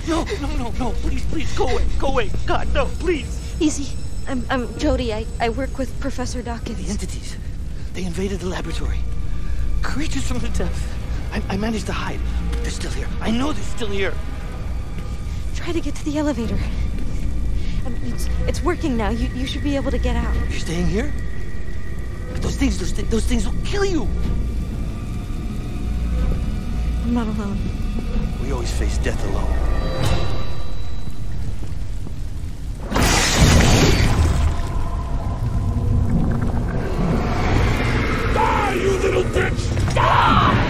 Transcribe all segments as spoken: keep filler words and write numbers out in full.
No, no, no, no. Please, please, go away. Go away. God, no, please. Easy. I'm, I'm Jody. I, I work with Professor Dawkins. The entities. They invaded the laboratory. Creatures from the depths. I, I managed to hide. They're still here. I know they're still here. Try to get to the elevator. I mean, it's, it's working now. You, you should be able to get out. You're staying here? But those things, those, th those things will kill you. I'm not alone. We always face death alone. Die, you little bitch! Die!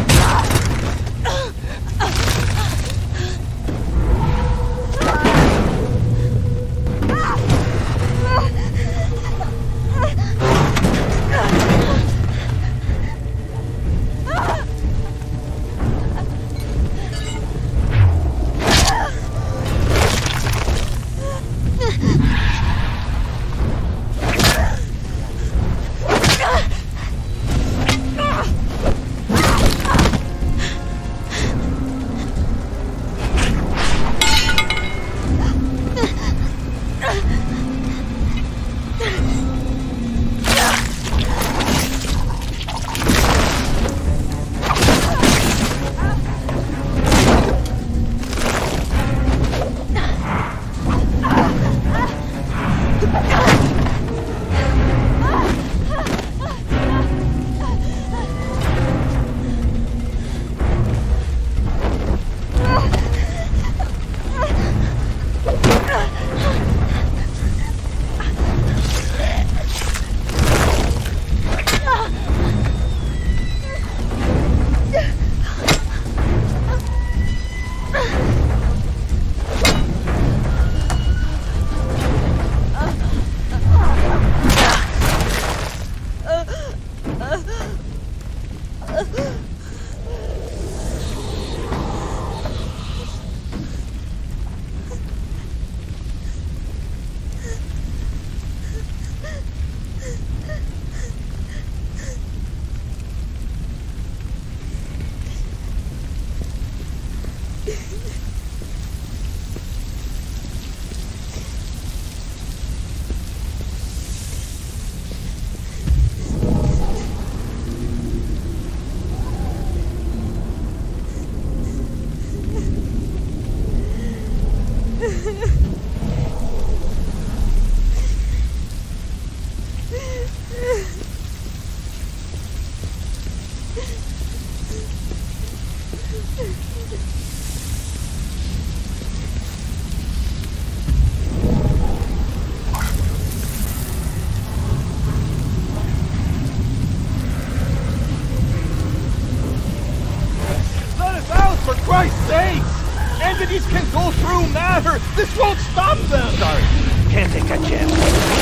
Entities can go through matter! This won't stop them! Sorry, can't take that chance.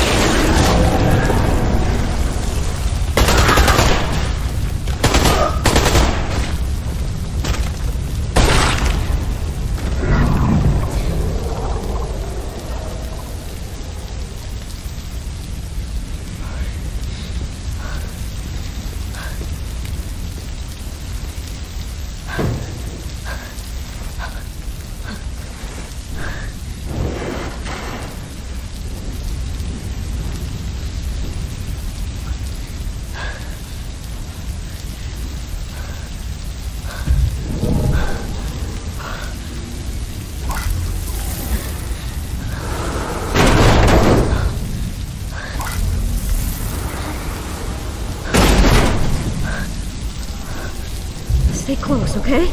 Stay close, okay?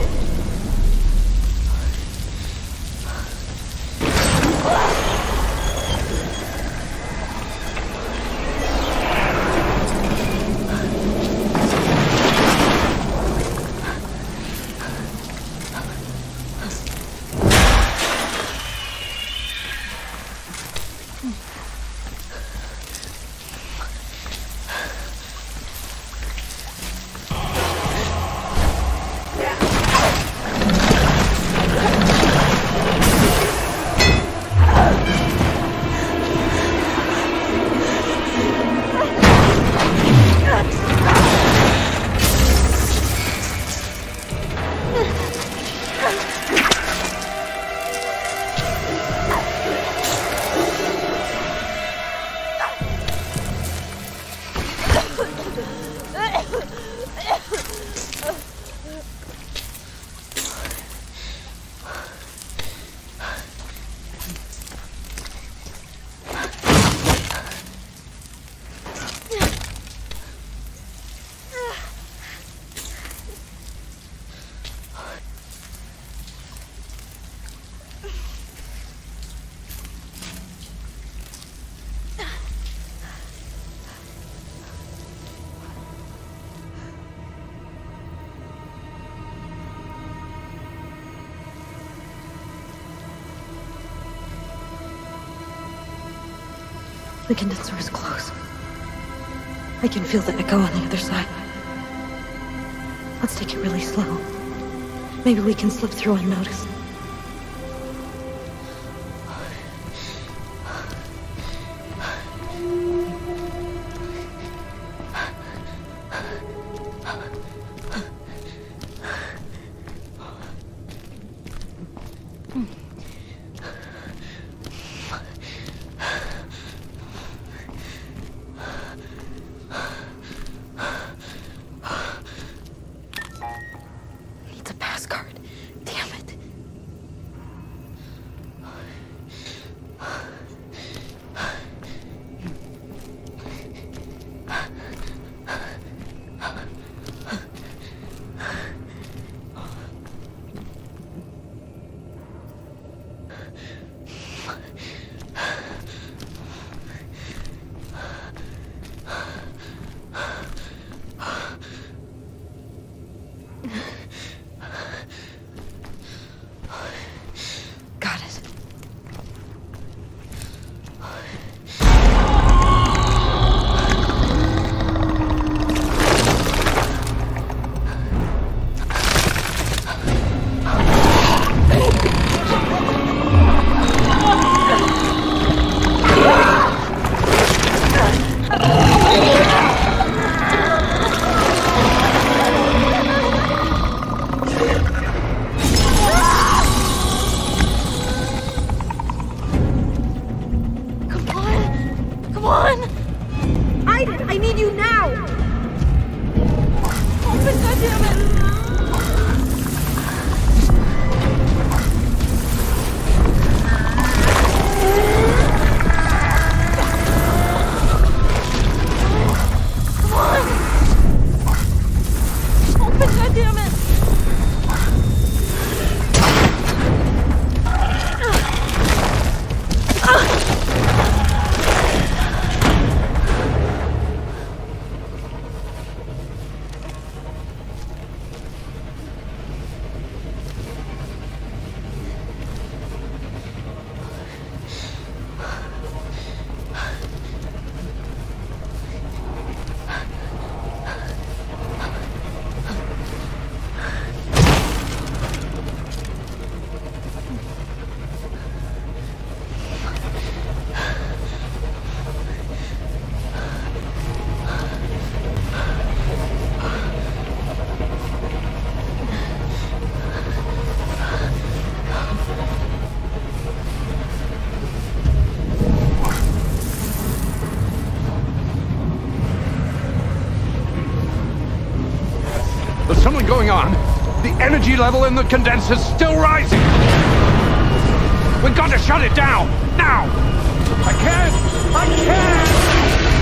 The condenser is close. I can feel the echo on the other side. Let's take it really slow. Maybe we can slip through unnoticed. Going on. The energy level in the condenser's still rising. We've got to shut it down now. I can't. I can't.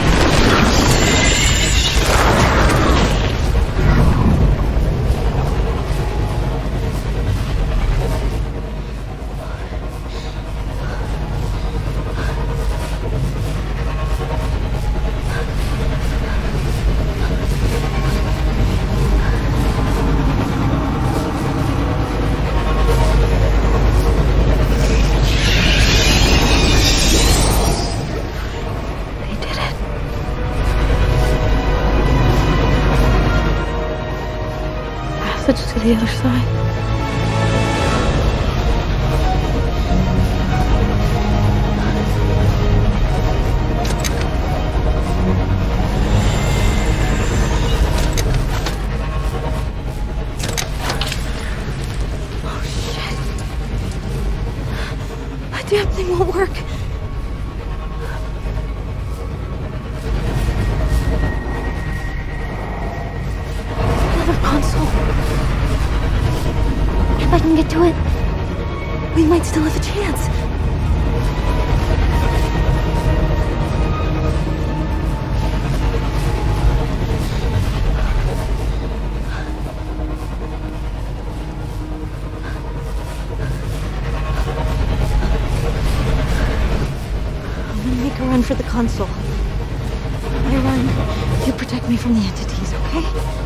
Just to the other side. Oh shit. That damn thing won't work. Another console. If I can get to it, we might still have a chance. I'm gonna make a run for the console. I run, you protect me from the entities, okay?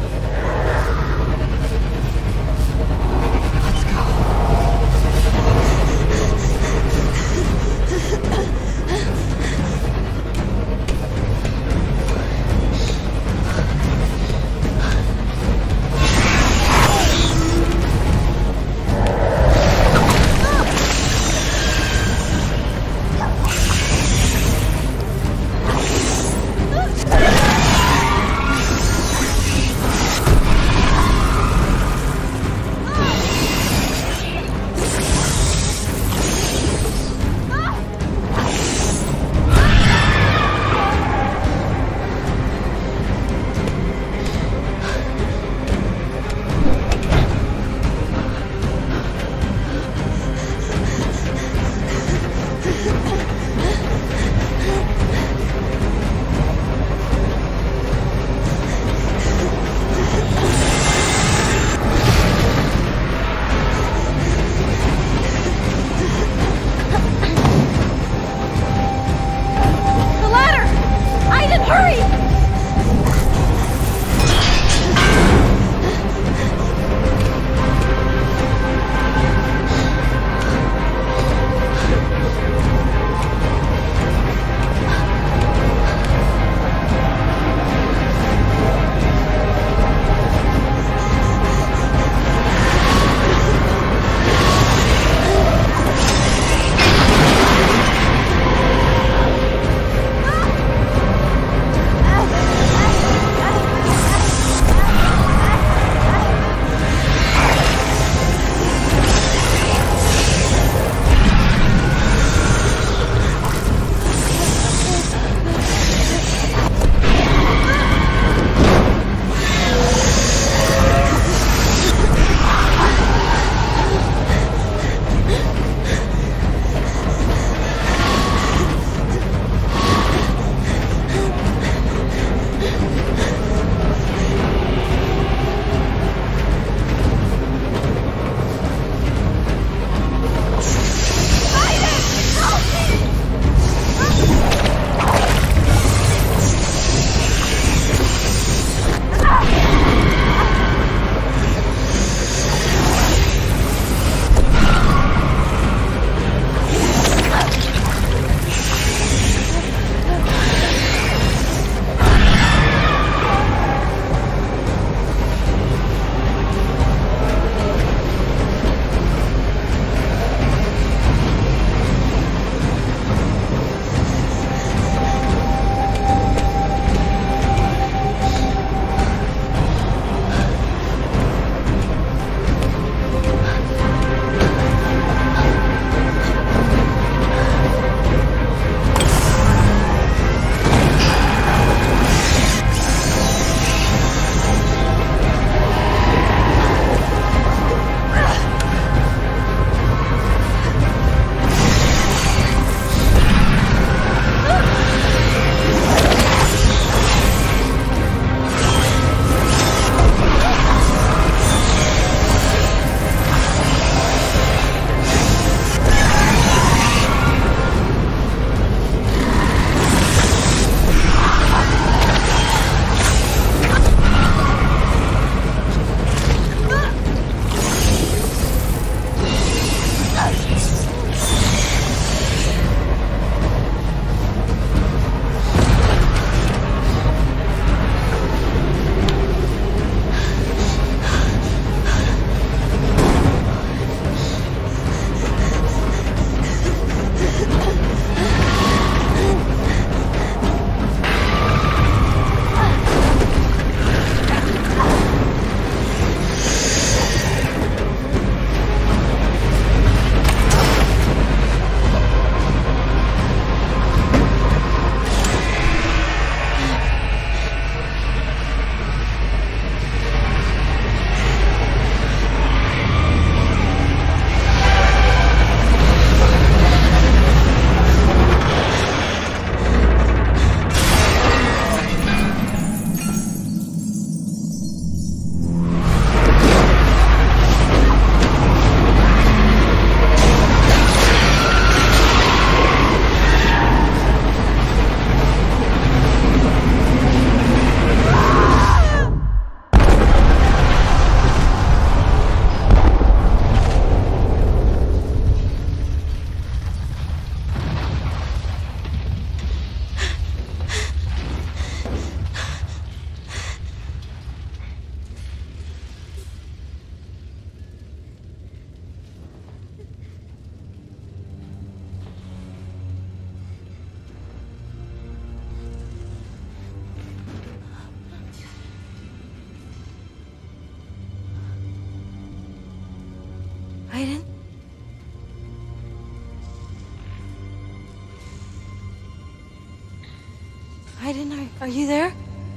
Aiden, are, are you there?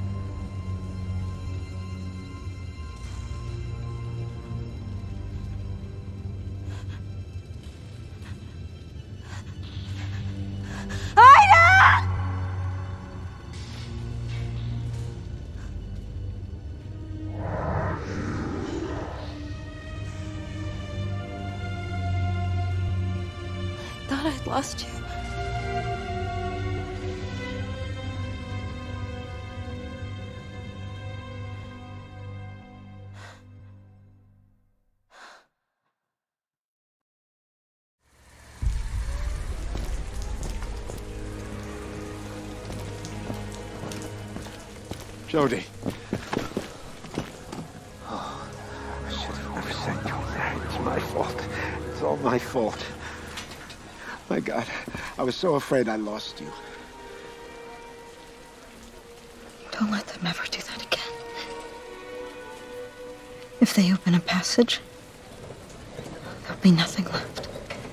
Aiden! I thought I'd lost you. Jodie. Oh, I should have never sent you in there. It's my fault. It's all my fault. My God, I was so afraid I lost you. Don't let them ever do that again. If they open a passage, there'll be nothing left.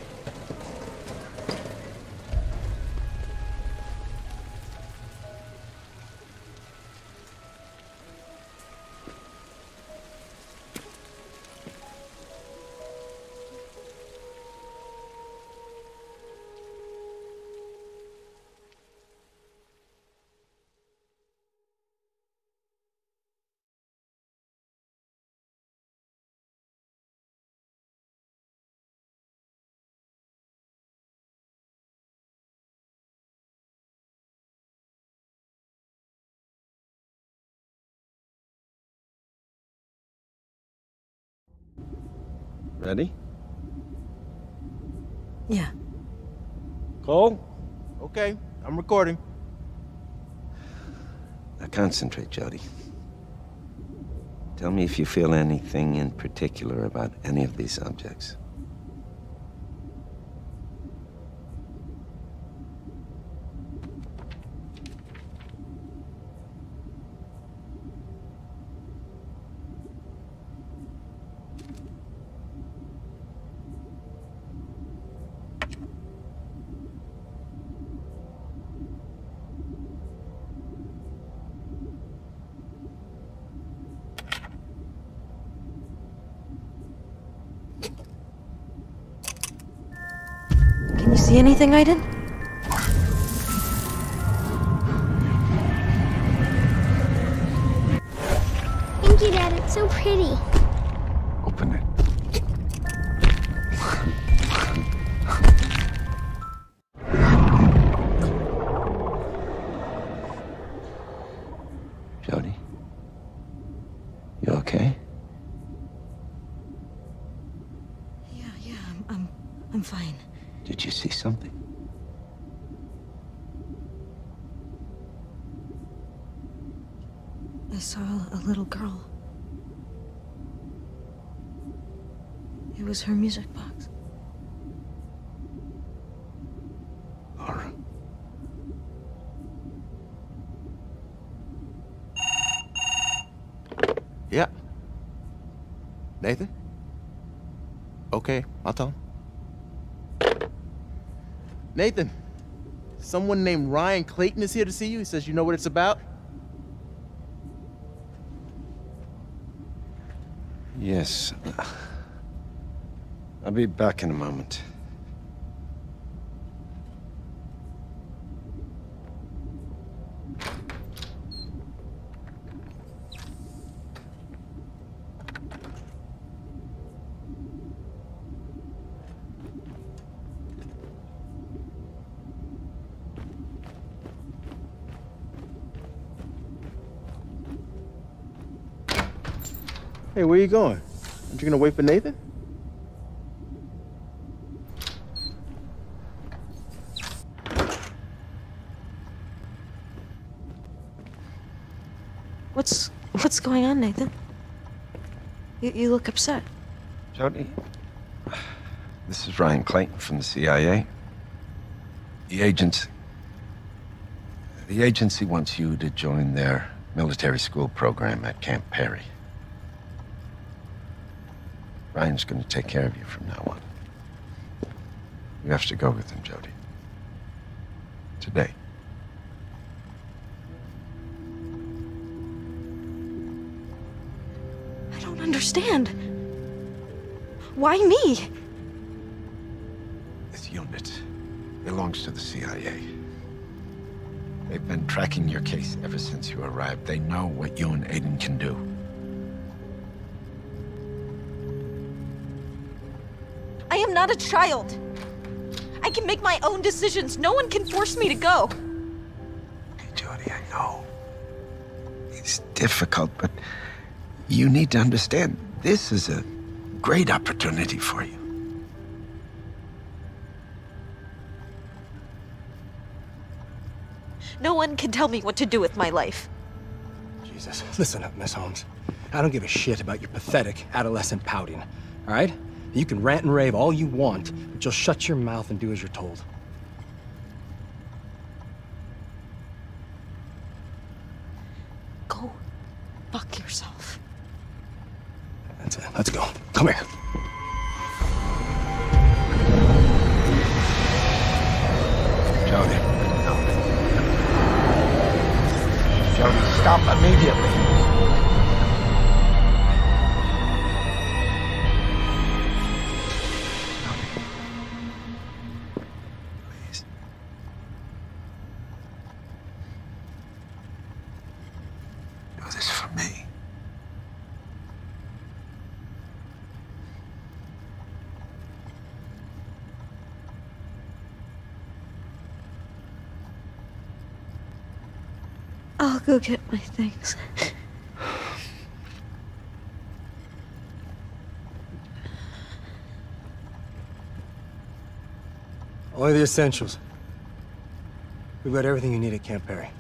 Ready? Yeah. Cole? Okay, I'm recording. Now concentrate, Jodie. Tell me if you feel anything in particular about any of these objects. Can you see anything, Aiden? Thank you, Dad. It's so pretty. Open it. Jodie? You okay? Yeah, yeah, I'm, I'm, I'm fine. Did you see something? I saw a little girl. It was her music box. Laura. Yeah. Nathan? Okay, I'll tell him. Nathan, someone named Ryan Clayton is here to see you. He says you know what it's about? Yes. I'll be back in a moment. Hey, where you going? Aren't you gonna wait for Nathan? What's what's going on, Nathan? You, you look upset. Jodie, this is Ryan Clayton from the C I A. The agency... The agency wants you to join their military school program at Camp Perry. Ryan's going to take care of you from now on. You have to go with him, Jodie. Today. understand. Why me? This unit belongs to the C I A. They've been tracking your case ever since you arrived. They know what you and Aiden can do. I am not a child. I can make my own decisions. No one can force me to go. Hey, Jodie, I know. It's difficult, but you need to understand, this is a great opportunity for you. No one can tell me what to do with my life. Jesus, listen up, Miss Holmes. I don't give a shit about your pathetic adolescent pouting, all right? You can rant and rave all you want, but you'll shut your mouth and do as you're told. Go fuck yourself. That's it. Let's go. Come here. Jodie. No. Jodie, stop immediately. Please. Do this for me. I'll go get my things. Only the essentials. We've got everything you need at Camp Perry.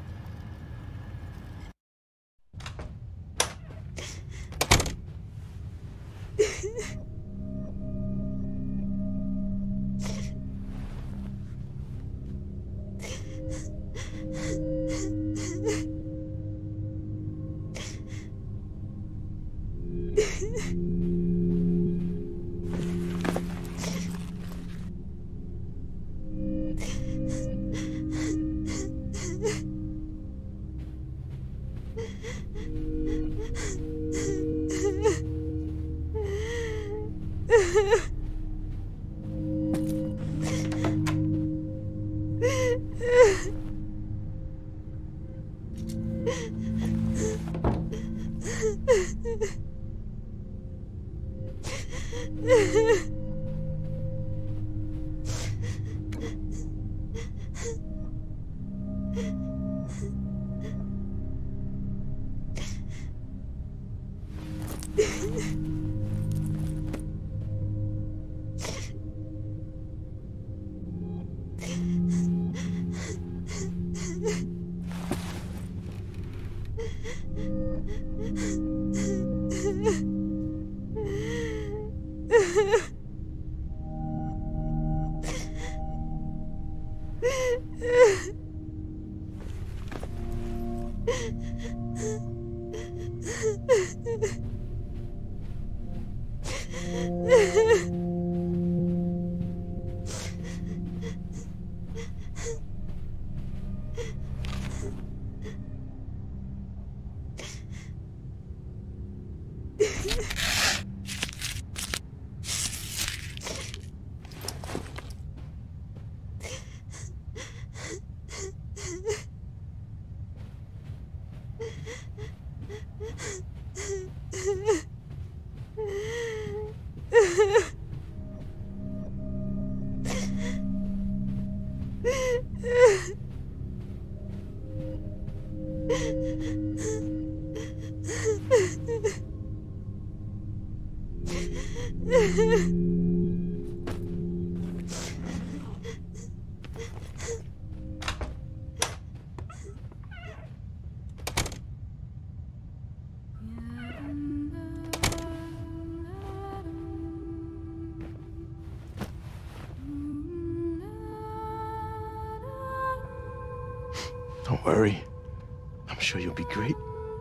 Don't worry. I'm sure you'll be great.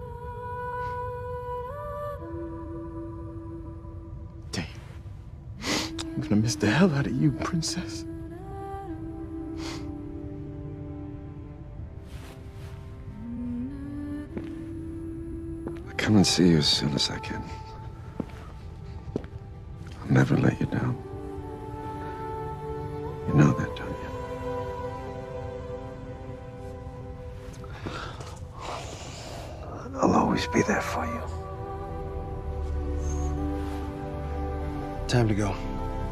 Dang. I'm gonna miss the hell out of you, princess. I'll come and see you as soon as I can. never let you down. You know that, don't you? I'll always be there for you. Time to go.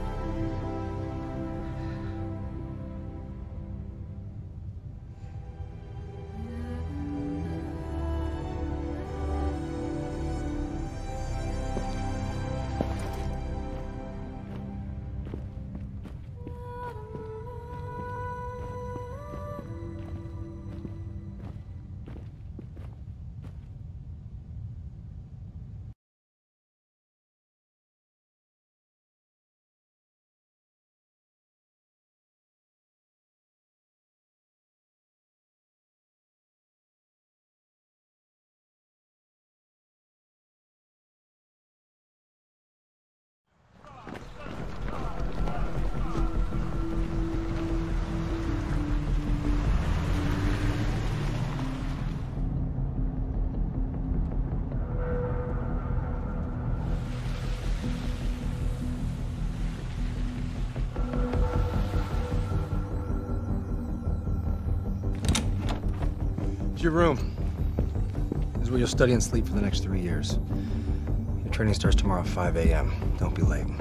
Your room. This is where you'll study and sleep for the next three years. Your training starts tomorrow at five A M Don't be late.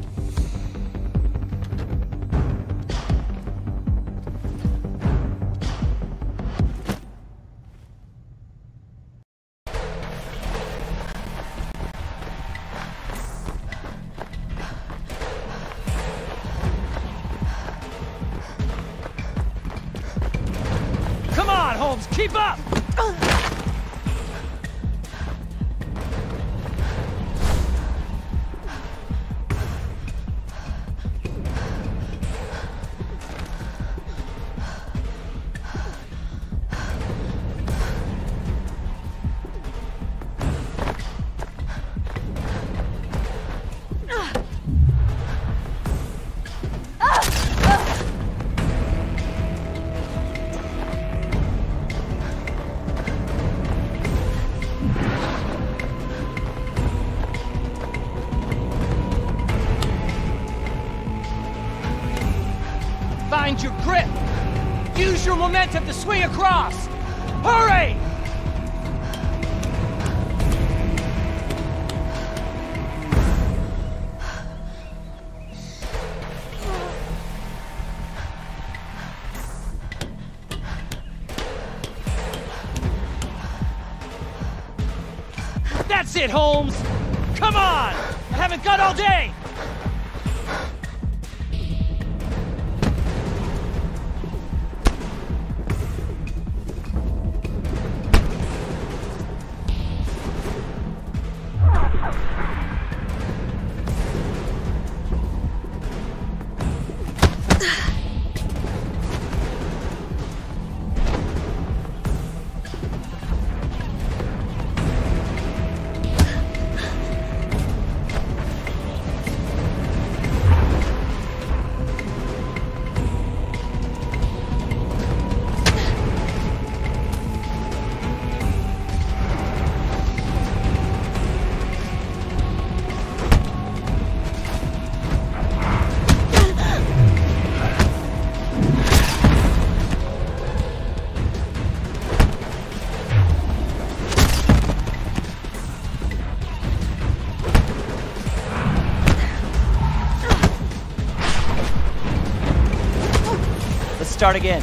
Holmes, keep up! Find your grip! Use your momentum to swing across! Hurry! That's it, Holmes! Come on! I haven't got all day! Start again.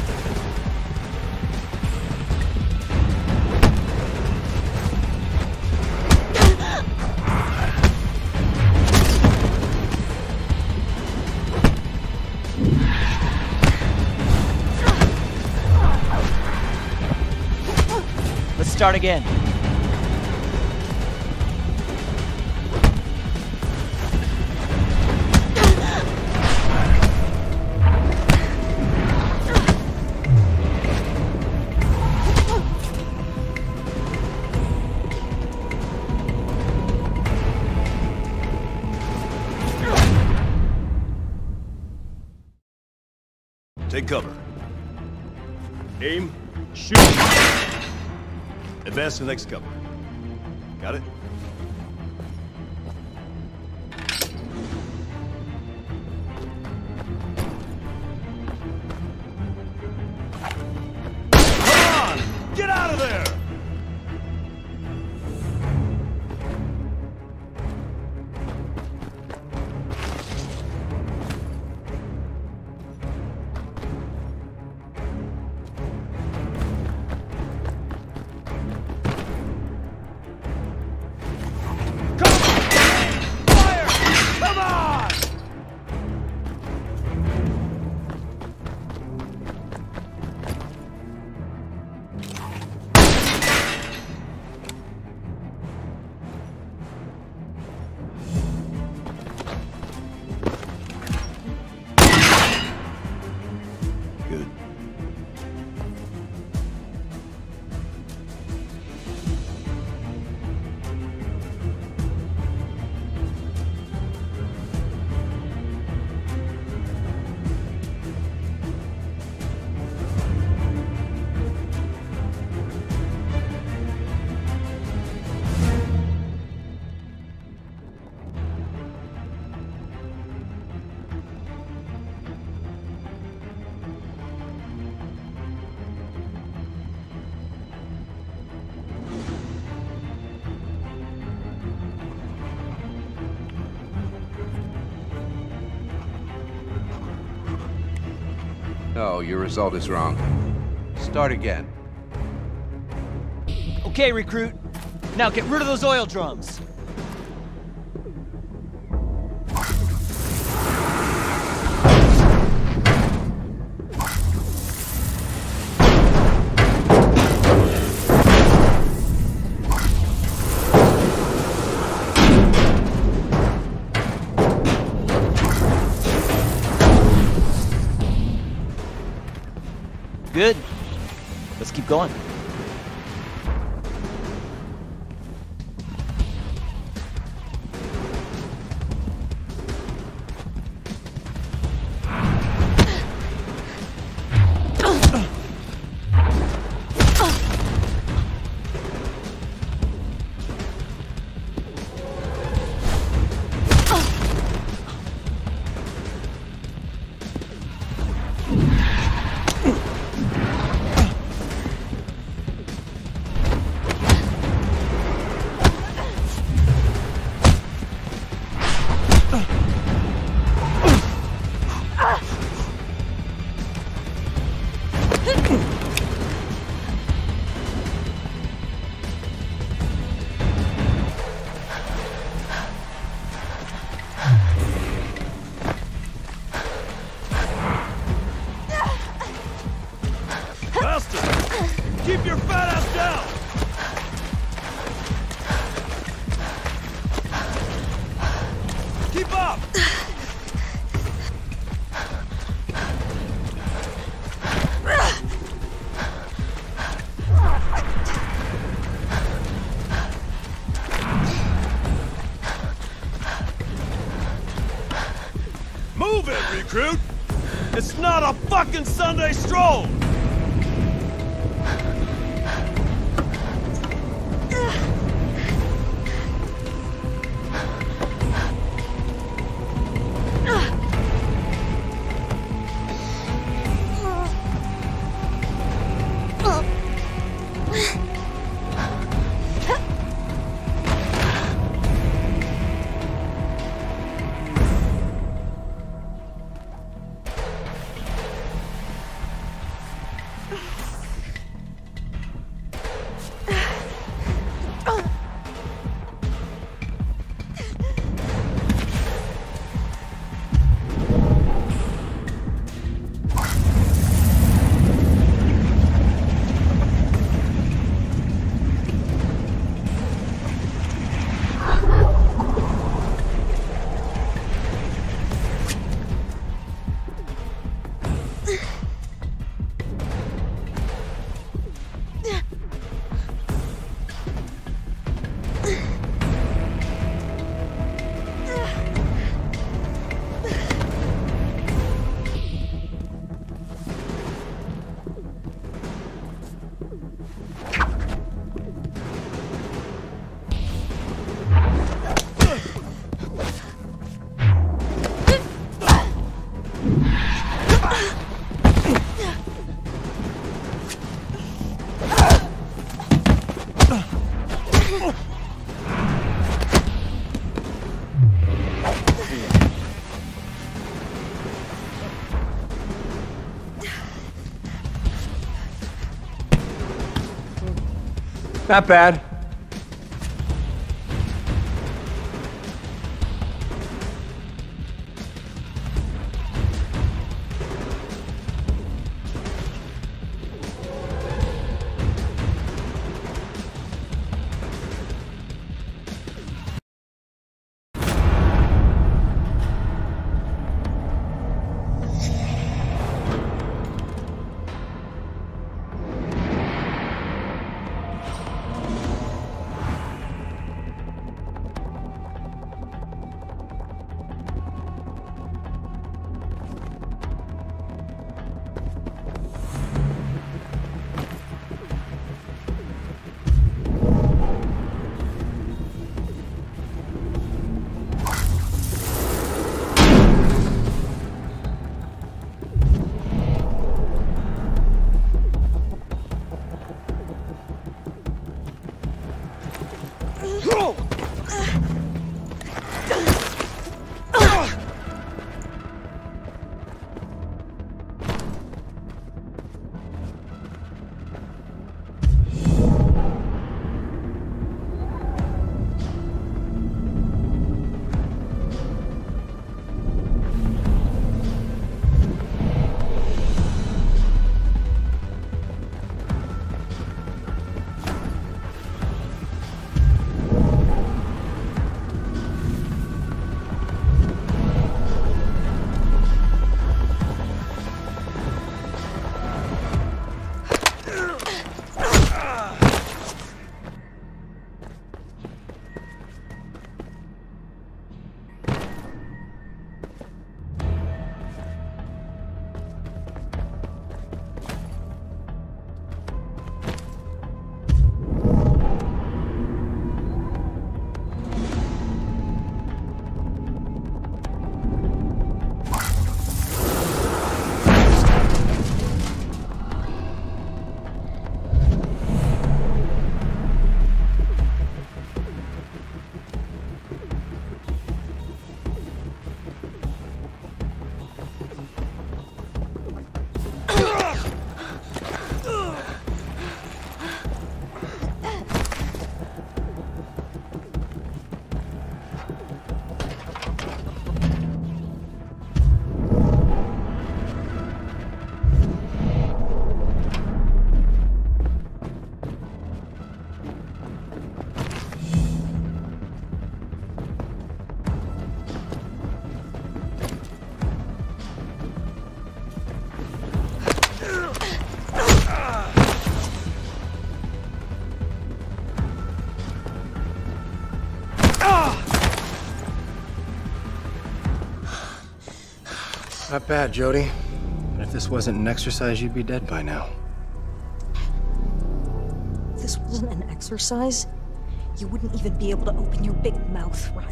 Let's start again. Take cover. Aim, shoot. Advance to the next cover. Got it? No, your result is wrong. Start again. Okay, recruit. Now get rid of those oil drums. Good. Let's keep going. Keep your fat ass down! Keep up! Move it, recruit! It's not a fucking Sunday stroll! Not bad. Not bad, Jodie. But if this wasn't an exercise, you'd be dead by now. If this wasn't an exercise, you wouldn't even be able to open your big mouth, Ryan.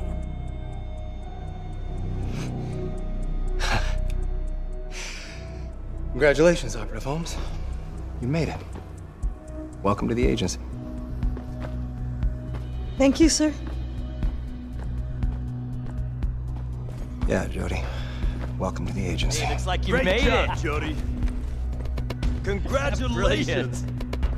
Congratulations, Operative Holmes. You made it. Welcome to the agency. Thank you, sir. Yeah, Jodie. Welcome to the agency. Hey, looks like you Great made job, it. Jodie. Congratulations. Brilliant.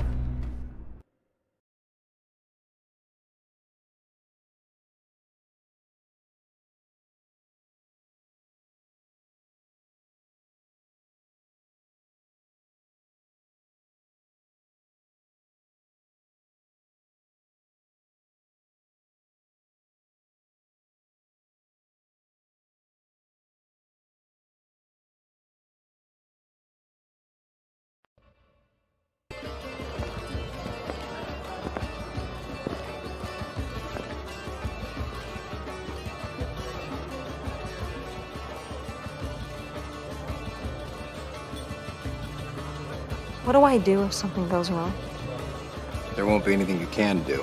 What do I do if something goes wrong? There won't be anything you can do.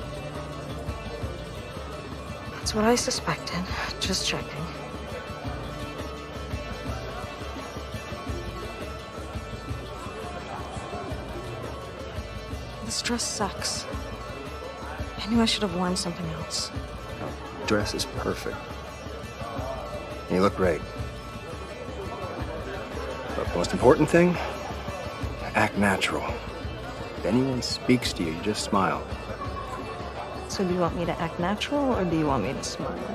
That's what I suspected. Just checking. This dress sucks. I knew I should have worn something else. The dress is perfect. And you look great. But the most important thing, act natural. If anyone speaks to you, you just smile. So do you want me to act natural, or do you want me to smile?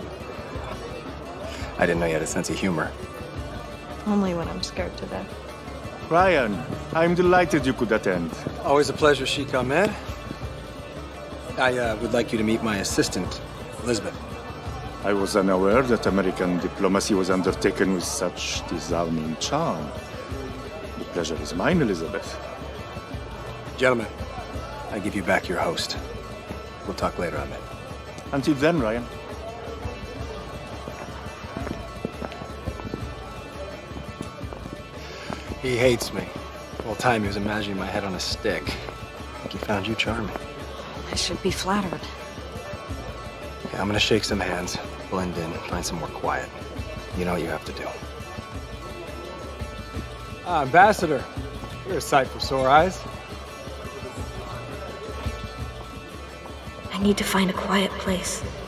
I didn't know you had a sense of humor. Only when I'm scared to death. Ryan, I'm delighted you could attend. Always a pleasure, Sheikh Ahmed. I uh, would like you to meet my assistant, Elizabeth. I was unaware that American diplomacy was undertaken with such disarming charm. The pleasure is mine, Elizabeth. Gentlemen, I give you back your host. We'll talk later, Ahmed. Until then, Ryan. He hates me. The whole time he was imagining my head on a stick. I think he found you charming. I should be flattered. Okay, I'm gonna shake some hands, blend in, find somewhere quiet. You know what you have to do. Ah, Ambassador. You're a sight for sore eyes. I need to find a quiet place.